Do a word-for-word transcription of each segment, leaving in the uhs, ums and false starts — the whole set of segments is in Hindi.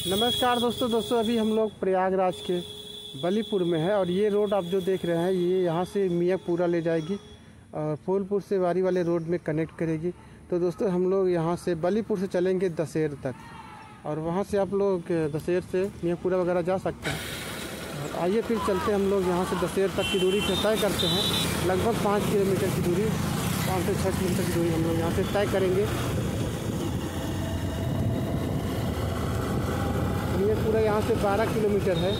नमस्कार दोस्तों दोस्तों अभी हम लोग प्रयागराज के बलीपुर में है और ये रोड आप जो देख रहे हैं ये यहाँ से मियाँपुरा ले जाएगी और फूलपुर से वारी वाले रोड में कनेक्ट करेगी। तो दोस्तों हम लोग यहाँ से बलीपुर से चलेंगे दशहर तक और वहाँ से आप लोग दशहर से मियाँपुरा वगैरह जा सकते हैं। और आइए फिर चलते हम लोग यहाँ से दशहर तक की दूरी तय करते हैं। लगभग पाँच किलोमीटर की दूरी पाँच से छः किलोमीटर की दूरी हम लोग यहाँ से तय करेंगे। ये पूरा यहाँ से बारह किलोमीटर है।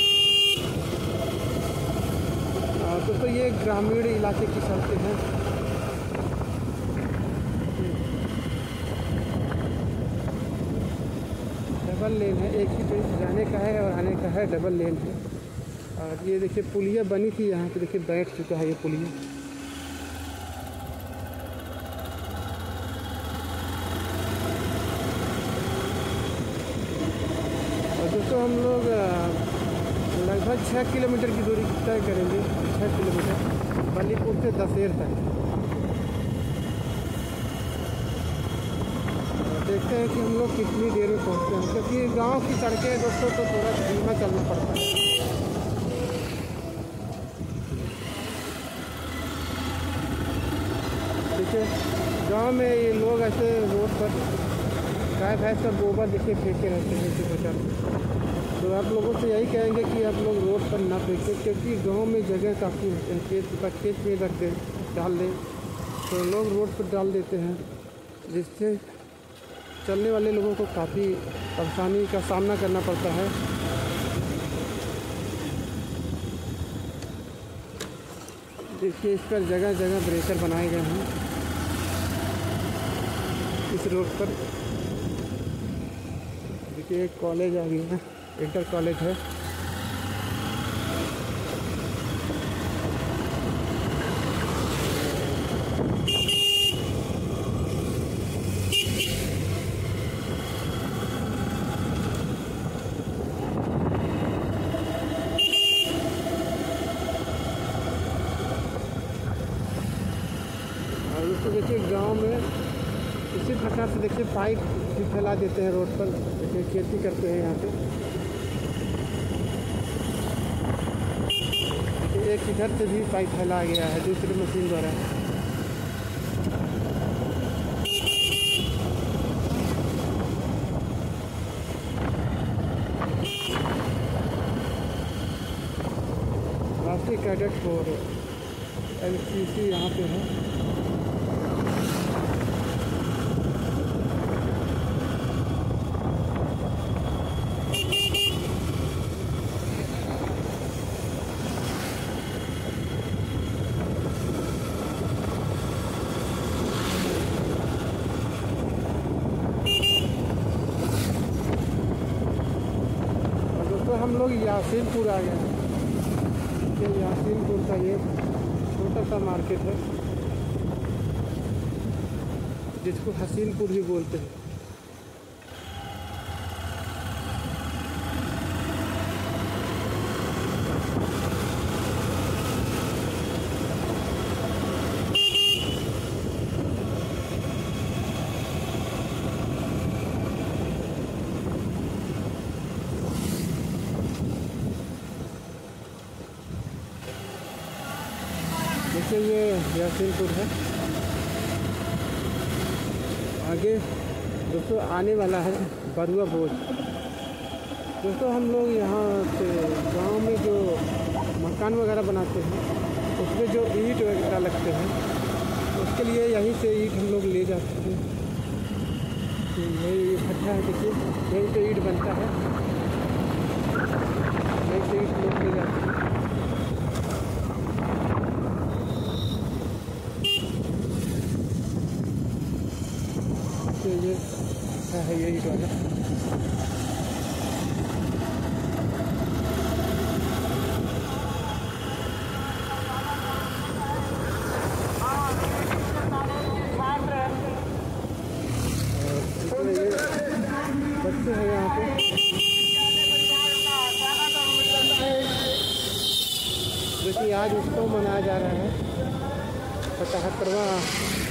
दोस्तों तो ये ग्रामीण इलाके की सड़कें हैं। डबल लेन है, एक ही तरफ जाने का है और आने का है, डबल लेन है। और ये देखिए पुलिया बनी थी यहाँ पे, देखिए बैठ चुका है ये पुलिया। दोस्तों हम लोग लगभग छः किलोमीटर की दूरी तय करेंगे, छः किलोमीटर बलीपुर से दशहर तक। देखते हैं कि हम लोग कितनी देर में पहुंचते हैं, क्योंकि गांव की सड़कें दोस्तों तो थोड़ा धीमा चलना पड़ता है। देखिए गांव में ये लोग ऐसे रोड पर गाय भैंस का गोबर देखिए फेंके रहते हैं इसी प्रकार। तो आप लोगों से यही कहेंगे कि आप लोग रोड पर ना फेंकें, क्योंकि गांव में जगह काफ़ी होते हैं। खेत का खेत में रख दें, डाल दें तो लोग रोड पर डाल देते हैं, जिससे चलने वाले लोगों को काफ़ी परेशानी का सामना करना पड़ता है। देखिए इस पर जगह जगह ब्रेकर बनाए गए हैं इस रोड पर। देखिए एक कॉलेज आ गया है, इंटर कॉलेज है। और उसको देखिए गांव में इसी प्रकार से देखिए पाइप भी फैला देते हैं रोड पर। देखिए खेती करते हैं यहाँ पे। एक इधर से भी पाइप फैला गया है दूसरी मशीन द्वारा। राष्ट्रीय कैडेट फोर एन सी सी यहाँ पे है। हम लोग यासीनपुर आ गए हैं। ये यासीनपुर का ये छोटा सा मार्केट है जिसको हसीनपुर भी बोलते हैं। देखिए ये यासीनपुर है। आगे दोस्तों आने वाला है बरुआ बोझ। दोस्तों हम लोग यहाँ से गांव में जो मकान वगैरह बनाते हैं उसमें जो ईंट वगैरह लगते हैं उसके लिए यहीं से ईंट हम लोग ले जाते हैं। यही भट्ठा है, देखिए यहीं से ईंट बनता है, यहीं से ईंट लोग ले जाते हैं। तो ये है यही वाला। बच्चे हैं यहाँ पे। देखिए आज उत्सव मनाया जा रहा है, पचहत्तरवां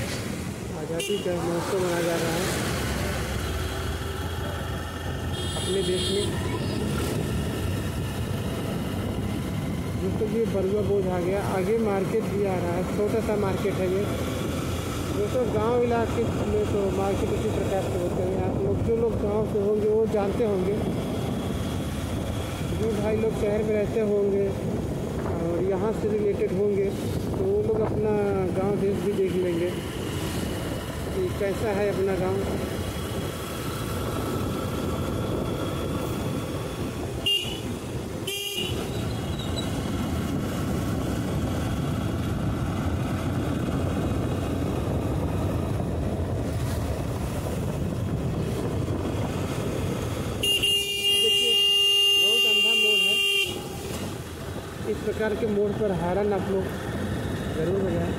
आज़ादी का महोत्सव मनाया जा रहा है। अपने देश में। दोस्तों ये बरुआ बोझ आ गया, आगे मार्केट भी आ रहा है, छोटा सा मार्केट है ये। दोस्तों गांव इलाके में तो मार्केट इसी प्रकार से होते हैं। आप लोग जो लोग गांव से होंगे वो जानते होंगे, जो भाई लोग शहर में रहते होंगे और यहाँ से रिलेटेड होंगे तो वो लोग अपना गांव देश भी देख लेंगे कि कैसा है अपना गांव। इस प्रकार के मोड़ पर हारन आप लोग ज़रूर बजाएं,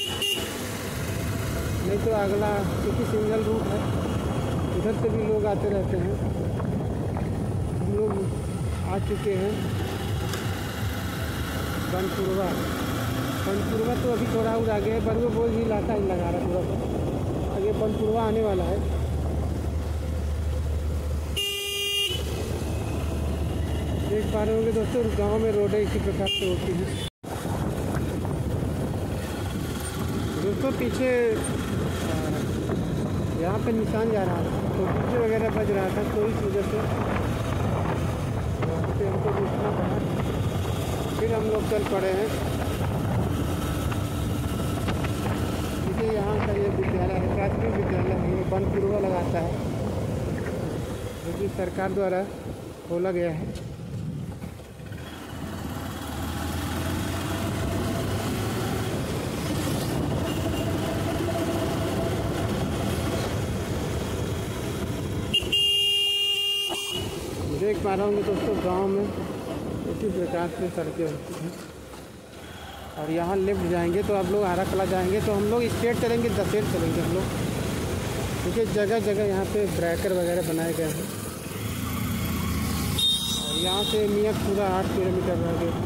नहीं तो अगला क्योंकि सिंगल रूट है, इधर से भी लोग आते रहते हैं। हम लोग आ चुके हैं बनपुरवा। बनपुरवा तो अभी थोड़ा और आगे है, बरुआ बोझ ही लाता ही लगा रहा थोड़ा सा आगे, बनपुरवा आने वाला है। देख पा रहे होंगे दोस्तों गांव में रोडें इसी प्रकार से होती हैं। दोस्तों पीछे यहाँ पे निशान जा रहा था तो डीजे वगैरह बज रहा था, तो इस वजह से यहाँ पे हमको रुकना पड़ा, फिर हम लोग चल पड़े हैं। देखिए यहाँ का ये विद्यालय है, प्राथमिक विद्यालय है, ये बनपुरवा लगाता है, जो कि सरकार द्वारा खोला गया है। देख पा रहा हूँ दोस्तों गांव में इसी प्रकार से सड़कें होती हैं। और यहाँ लेफ्ट जाएंगे तो आप लोग आरा कला जाएंगे, तो हम लोग स्ट्रेट चलेंगे, दसेर चलेंगे हम लोग, क्योंकि जगह जगह यहाँ पे ब्रेकर वगैरह बनाए गए हैं। और यहाँ से मियाँपुरा आठ किलोमीटर रह गए।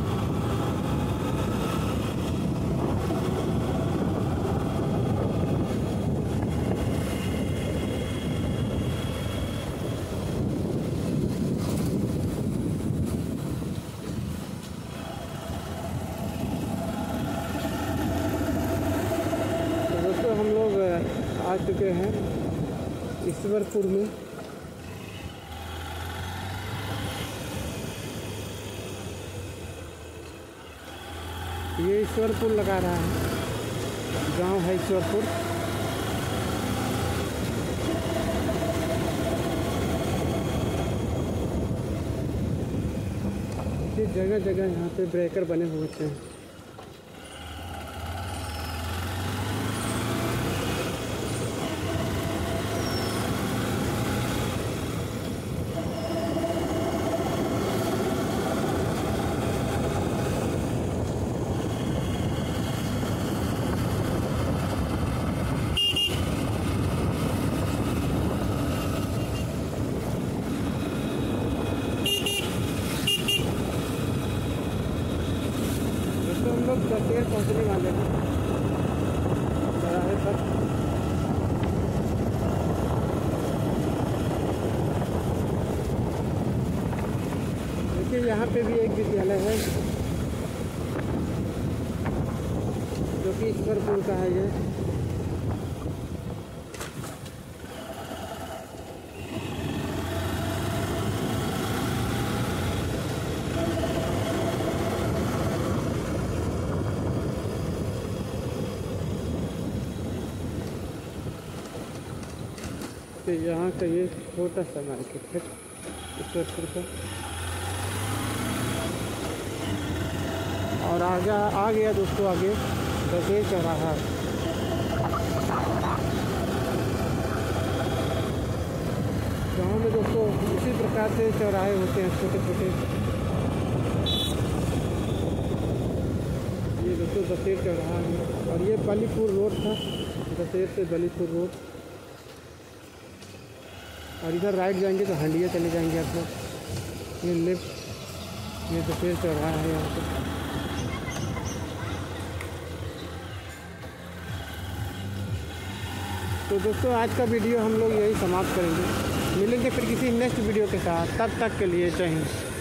हम लोग आ चुके हैं ईश्वरपुर में। ये ईश्वरपुर लगा रहा है, गांव है ईश्वरपुर। ये जगह जगह यहाँ पे ब्रेकर बने हुए होते हैं। हम लोग दसेर पहुँचने वाले हैं चौराहे पर। देखिए यहाँ पे भी एक विद्यालय है जो कि ईश्वरपुर का है। ये तो यहाँ का ये छोटा सा मार्केट है ईश्वरपुर का। और आगे आ गया दोस्तों, आगे दसेर चौराहा। गाँव में दोस्तों इसी प्रकार से चौराहे होते हैं छोटे छोटे। ये दोस्तों दसेर चौराहा है और ये बलीपुर रोड था, दसेर से बलीपुर रोड। और इधर राइट जाएंगे तो हंडिया चले जाएंगे आप लोग। ये लेफ्ट, ये दसेर चौराहा है यहाँ पे। तो दोस्तों आज का वीडियो हम लोग यही समाप्त करेंगे। मिलेंगे फिर किसी नेक्स्ट वीडियो के साथ, तब तक के लिए जय हिंद।